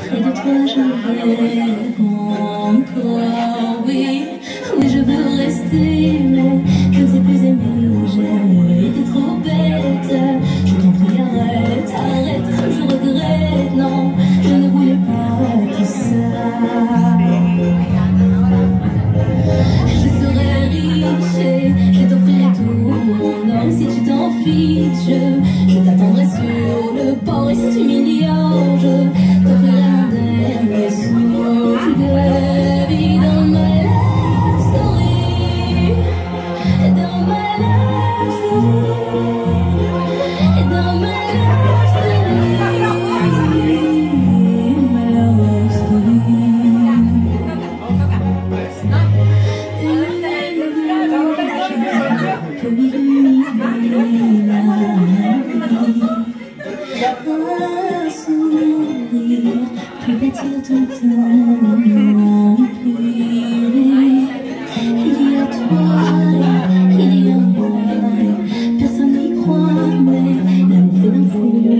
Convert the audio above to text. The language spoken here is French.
Près de toi je rêve encore, oui. Oui je veux rester, mais je ne sais plus aimer. J'ai été trop bête. Je t'en prie arrête, arrête, je regrette. Non, je ne voulais pas tout ça. Je serai riche et je t'offrirai tout mon or. Si tu t'en fiches, je t'attendrai sur le port. Et si tu m'ignores, je t'offrirai mon dernier souffle de vie dans ma love story. Dans ma love story. Dans ma love story. Ma love story. Pour illuminer un sourire, pour bâtir tout un empire. Il y a toi, il y a moi, personne n'y croit, mais l'amour fait d'un fou.